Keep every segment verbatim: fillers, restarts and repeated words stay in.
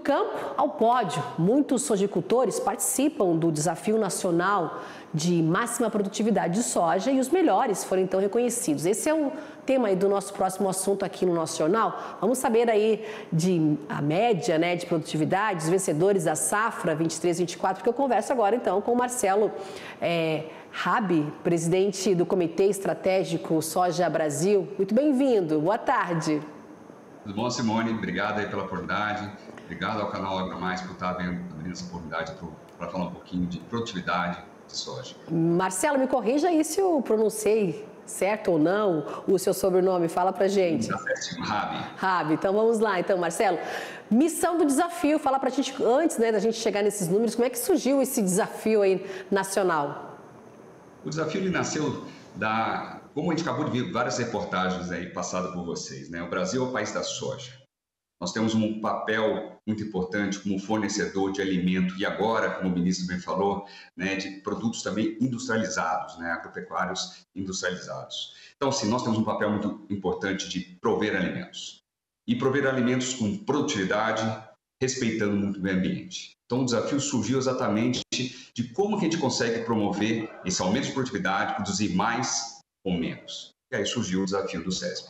campo ao pódio, muitos sojicultores participam do Desafio Nacional de Máxima Produtividade de Soja e os melhores foram então reconhecidos. Esse é o tema aí do nosso próximo assunto aqui no nosso jornal. Vamos saber aí de a média, né, de produtividade, os vencedores da safra vinte e três vinte e quatro, porque eu converso agora então com o Marcelo é, Rabi, presidente do Comitê Estratégico Soja Brasil. Muito bem-vindo, boa tarde. Tudo bom, Simone? Obrigado aí pela oportunidade. Obrigado ao canal AgroMais por estar abrindo essa oportunidade para falar um pouquinho de produtividade de soja. Marcelo, me corrija aí se eu pronunciei certo ou não o seu sobrenome. Fala pra gente. Tá certo, Rabi. Rabi, então vamos lá. Então, Marcelo, missão do desafio. Fala pra gente, antes, né, da gente chegar nesses números, como é que surgiu esse desafio aí nacional? O desafio ele nasceu da... Como a gente acabou de ver várias reportagens aí passadas por vocês, né? O Brasil é o país da soja. Nós temos um papel muito importante como fornecedor de alimento e agora, como o ministro bem falou, né, de produtos também industrializados, né, agropecuários industrializados. Então, sim, nós temos um papel muito importante de prover alimentos. E prover alimentos com produtividade, respeitando muito o meio ambiente. Então, o desafio surgiu exatamente de como que a gente consegue promover esse aumento de produtividade, produzir mais ou menos. E aí surgiu o desafio do SESB.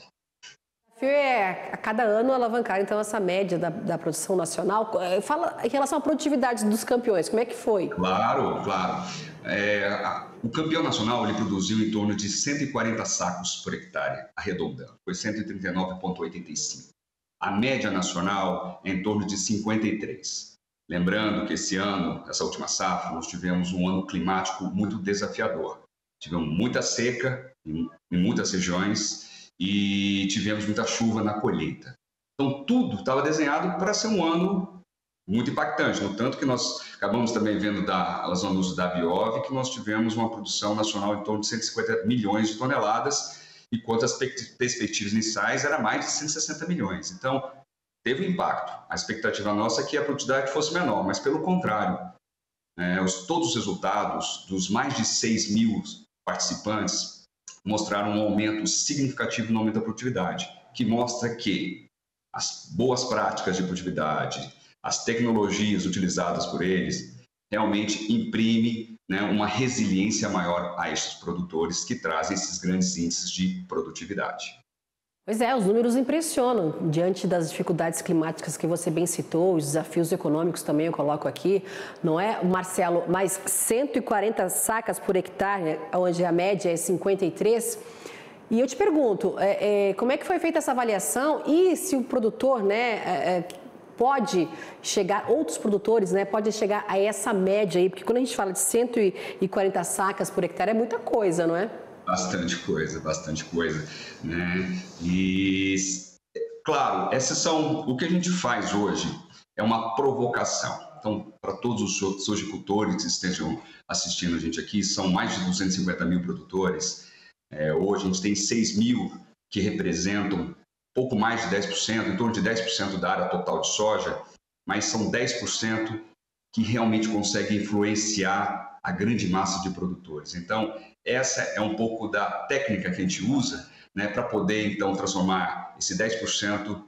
O desafio é, a cada ano, alavancar, então, essa média da, da produção nacional. Fala em relação à produtividade dos campeões, como é que foi? Claro, claro. É, a, o campeão nacional, ele produziu em torno de cento e quarenta sacos por hectare, arredondando. Foi cento e trinta e nove vírgula oitenta e cinco. A média nacional é em torno de cinquenta e três. Lembrando que esse ano, essa última safra, nós tivemos um ano climático muito desafiador. Tivemos muita seca em, em muitas regiões, e tivemos muita chuva na colheita. Então, tudo estava desenhado para ser um ano muito impactante, no tanto que nós acabamos também vendo da, as anos da Biov, que nós tivemos uma produção nacional em torno de cento e cinquenta milhões de toneladas, enquanto as perspectivas iniciais eram mais de cento e sessenta milhões. Então, teve um impacto. A expectativa nossa é que a produtividade fosse menor, mas pelo contrário, é, os, todos os resultados dos mais de seis mil participantes mostraram um aumento significativo no aumento da produtividade, que mostra que as boas práticas de produtividade, as tecnologias utilizadas por eles, realmente imprime, né, uma resiliência maior a esses produtores que trazem esses grandes índices de produtividade. Pois é, os números impressionam diante das dificuldades climáticas que você bem citou, os desafios econômicos também eu coloco aqui, não é, Marcelo? Mais cento e quarenta sacas por hectare, onde a média é cinquenta e três. E eu te pergunto, é, é, como é que foi feita essa avaliação e se o produtor, né, é, pode chegar, outros produtores, né, podem chegar a essa média aí, porque quando a gente fala de cento e quarenta sacas por hectare é muita coisa, não é? Bastante coisa, bastante coisa, né? E, claro, essas são, o que a gente faz hoje é uma provocação. Então, para todos os sojicultores que estejam assistindo a gente aqui, são mais de duzentos e cinquenta mil produtores. É, hoje a gente tem seis mil que representam pouco mais de dez por cento, em torno de dez por cento da área total de soja, mas são dez por cento que realmente conseguem influenciar a grande massa de produtores. Então, essa é um pouco da técnica que a gente usa, né, para poder, então, transformar esse dez por cento,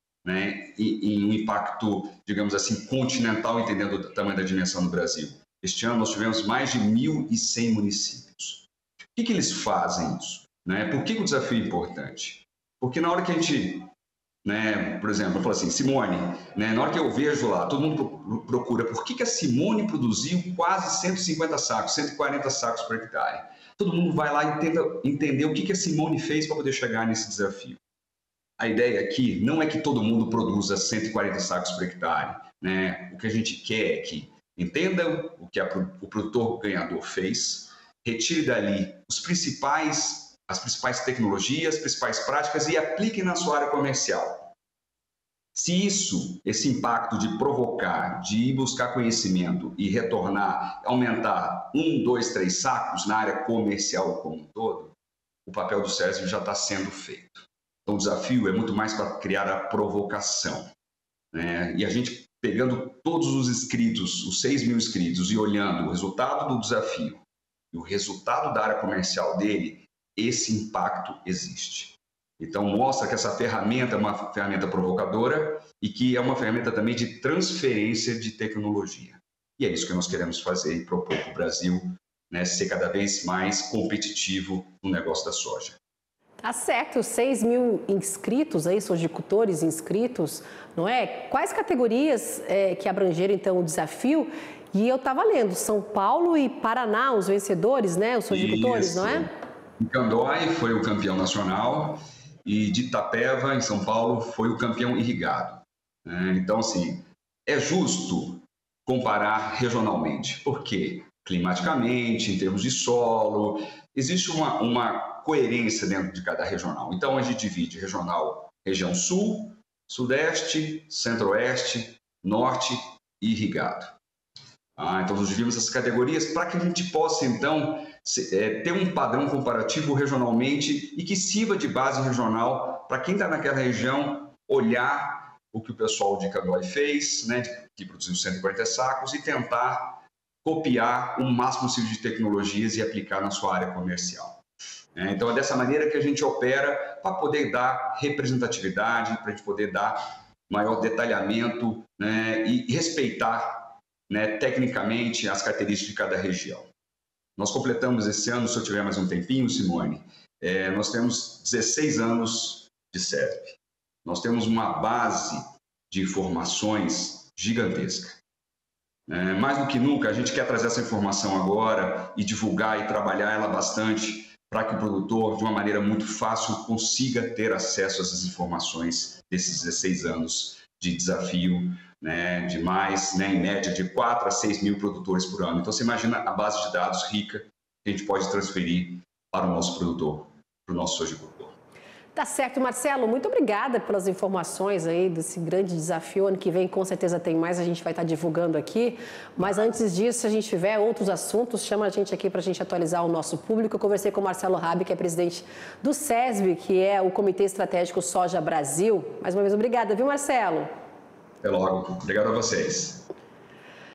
né, em, em um impacto, digamos assim, continental, entendendo o tamanho da dimensão do Brasil. Este ano nós tivemos mais de mil e cem municípios. O que, que eles fazem isso? Né? Por que, que o desafio é importante? Porque na hora que a gente... Né, por exemplo, eu falo assim, Simone, né, na hora que eu vejo lá, todo mundo procura por que, que a Simone produziu quase cento e cinquenta sacos, cento e quarenta sacos por hectare. Todo mundo vai lá e tenta entender o que, que a Simone fez para poder chegar nesse desafio. A ideia aqui não é que todo mundo produza cento e quarenta sacos por hectare. Né? O que a gente quer é que entenda o que a, o produtor ganhador fez, retire dali os principais as principais tecnologias, as principais práticas e apliquem na sua área comercial. Se isso, esse impacto de provocar, de ir buscar conhecimento e retornar, aumentar um, dois, três sacos na área comercial como um todo, o papel do SESB já está sendo feito. Então o desafio é muito mais para criar a provocação. Né? E a gente pegando todos os inscritos, os seis mil inscritos, e olhando o resultado do desafio e o resultado da área comercial dele, esse impacto existe. Então, mostra que essa ferramenta é uma ferramenta provocadora e que é uma ferramenta também de transferência de tecnologia. E é isso que nós queremos fazer e propor para o Brasil, né, ser cada vez mais competitivo no negócio da soja. Tá certo, seis mil inscritos aí, sojicultores inscritos, não é? Quais categorias é, que abrangeram então o desafio? E eu estava lendo, São Paulo e Paraná, os vencedores, né? Os sojicultores, Isso. Não é? Candói foi o campeão nacional e de Itapeva, em São Paulo, foi o campeão irrigado. Então, assim, é justo comparar regionalmente. Por quê? Climaticamente, em termos de solo, existe uma, uma coerência dentro de cada regional. Então, a gente divide regional, região sul, sudeste, centro-oeste, norte e irrigado. Ah, então, nós dividimos essas categorias para que a gente possa, então, é, ter um padrão comparativo regionalmente e que sirva de base regional para quem está naquela região olhar o que o pessoal de Candói fez, né, que produziu cento e quarenta sacos, e tentar copiar o máximo possível de tecnologias e aplicar na sua área comercial. Então, é dessa maneira que a gente opera para poder dar representatividade, para a gente poder dar maior detalhamento, né, e respeitar, né, tecnicamente as características de cada região. Nós completamos esse ano, se eu tiver mais um tempinho, Simone, é, nós temos dezesseis anos de S E R P. Nós temos uma base de informações gigantesca. É, mais do que nunca, a gente quer trazer essa informação agora e divulgar e trabalhar ela bastante para que o produtor, de uma maneira muito fácil, consiga ter acesso a essas informações desses dezesseis anos de desafio, né, de mais, né, em média, de quatro a seis mil produtores por ano. Então, você imagina a base de dados rica que a gente pode transferir para o nosso produtor, para o nosso sojicultor. Tá certo, Marcelo, muito obrigada pelas informações aí desse grande desafio. Ano que vem, com certeza, tem mais, a gente vai estar divulgando aqui. Mas antes disso, se a gente tiver outros assuntos, chama a gente aqui para a gente atualizar o nosso público. Eu conversei com o Marcelo Rabi, que é presidente do SESB, que é o Comitê Estratégico Soja Brasil. Mais uma vez, obrigada, viu, Marcelo? Até logo. Obrigado a vocês.